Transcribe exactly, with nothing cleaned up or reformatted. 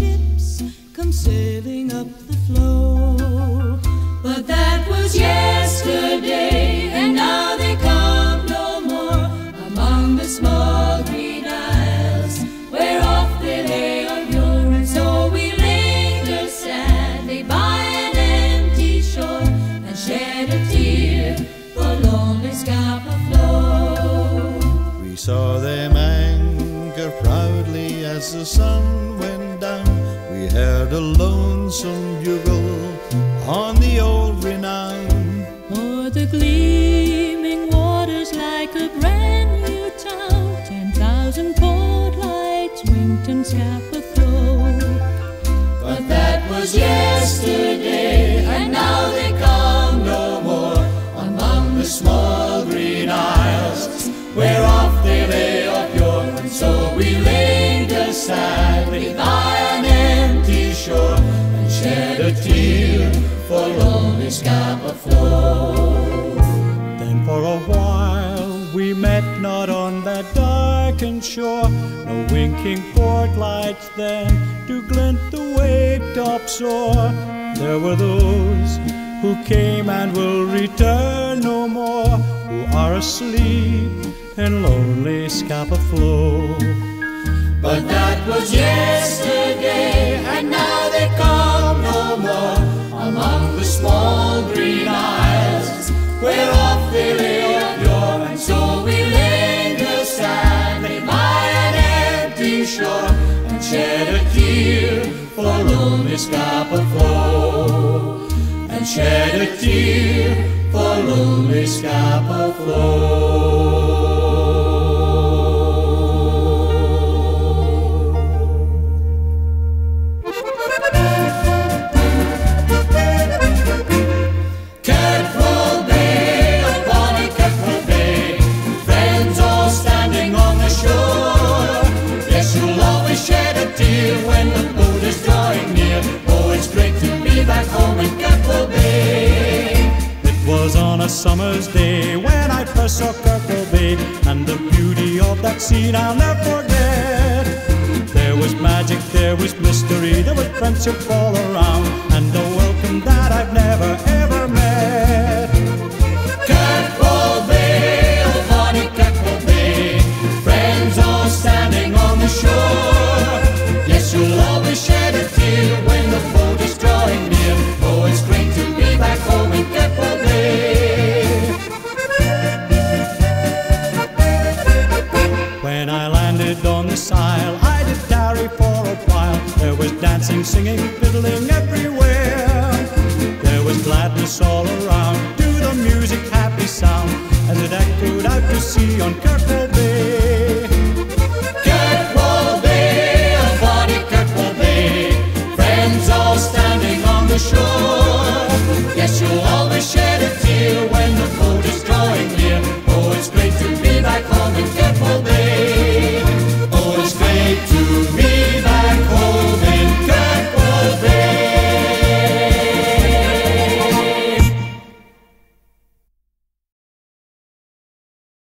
ships come sailing up the flow. But that was yesterday, and now they come no more. Among the small green isles, whereof they lay of yore, and so we linger sadly by an empty shore, and shed a tear for lonely Scapa flow. We saw them anchor proudly as the sun went down. We heard a lonesome bugle on the old renown. O'er the gleaming waters like a brand new town, ten thousand port lights winked in Scapa flow. But that was yesterday, and now they come no more. Among the small green isles, whereof they lay of yore, and so we linger sadly by an empty shore, and shed a tear for lonely Scapa flow. Then for a while we met not on that darkened shore, no winking port lights then to glint the wave-top shore. There were those who came and will return no more, who are asleep in lonely Scapa flow. But that was yesterday, and now they come no more. Among the small green isles, whereof they lay of yore, and so we linger sadly by an empty shore, and shed a tear for lonely Scapa flow, and shed a tear for lonely Scapa flow. When the boat is drawing near, oh, it's great to be back home in Kirkwall Bay. It was on a summer's day when I first saw Kirkwall Bay, and the beauty of that scene I'll never forget. There was magic, there was mystery, there was friendship all around, and a welcome that I've never ever met. Kirkwall Bay, oh bonny Kirkwall Bay, friends all standing on the shore. Yes, you'll always shed a tear when the boat is drawing near. Oh, it's great to be back home in Kirkwall Bay. When I landed on this isle, I did tarry for a while. There was dancing, singing, fiddling everywhere. There was gladness all around, to the music happy sound, as it echoed out to sea on Kirkwall Bay.